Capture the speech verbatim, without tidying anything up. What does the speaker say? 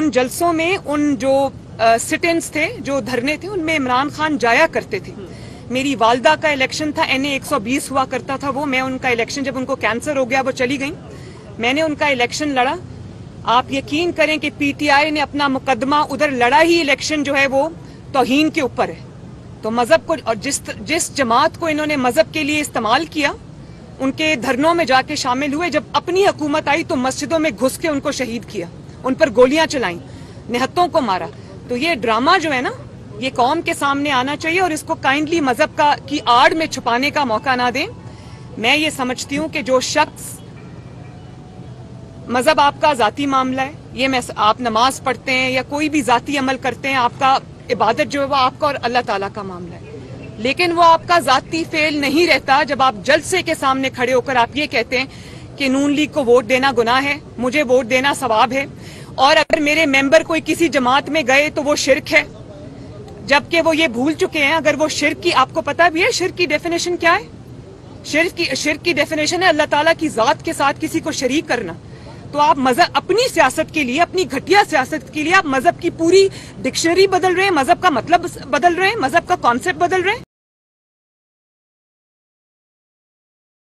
ان جلسوں میں ان جو سٹ انس تھے، جو دھرنے تھے، ان میں عمران خان جایا کرتے تھے. میری والدہ کا الیکشن تھا، این اے ایک سو بیس ہوا کرتا تھا وہ، میں ان کا الیکشن، جب ان کو کینسر ہو گیا وہ چلی گئیں، میں نے ان کا الیکشن لڑا. آپ یقین کریں کہ پی ٹی آئی نے اپنا مقدمہ ادھر لڑا ہی الیکشن جو ہے وہ توہین کے اوپر ہے. تو مذہب کو، اور جس جس جماعت کو انہوں نے مذہب کے لیے استعمال کیا، ان کے دھرنوں میں جا کے شامل ہوئے، جب اپنی حکومت آئی تو مسجدوں میں گھس کے ان کو شہید کیا، ان پر گولیاں چلائیں، نہتوں کو مارا. تو یہ ڈرامہ جو ہے نا، یہ قوم کے سامنے آنا چاہیے، اور اس کو کائنڈلی مذہب کا کی آڑ میں چھپانے کا موقع نہ دیں. میں یہ سمجھتی ہوں کہ جو شخص، مذہب آپ کا ذاتی معاملہ ہے، یہ میں آپ نماز پڑھتے ہیں یا کوئی بھی ذاتی عمل کرتے ہیں، آپ کا عبادت جو ہے وہ آپ کا اور اللہ تعالیٰ کا معاملہ ہے، لیکن وہ آپ کا ذاتی فعل نہیں رہتا جب آپ جلسے کے سامنے کھڑے ہو کر آپ یہ کہتے ہیں کہ نون لیگ کو ووٹ دینا گناہ ہے، مجھے ووٹ دینا ثواب ہے، اور اگر میرے ممبر کوئی کسی جماعت میں گئے تو وہ شرک ہے، جبکہ وہ یہ بھول چکے ہیں. اگر وہ شرک کی، آپ کو پتا بھی ہے شرک کی ڈیفینیشن کیا ہے؟ شرک کی شرک کی ڈیفینیشن ہے اللہ تعالیٰ کی ذات کے ساتھ کسی کو شریک کرنا. تو آپ مذہب اپنی سیاست کے لیے، اپنی گھٹیا سیاست کے لیے آپ مذہب کی پوری ڈکشنری بدل رہے ہیں، مذہب کا مطلب بدل رہے ہیں، مذہب کا کانسیپٹ بدل رہے ہیں.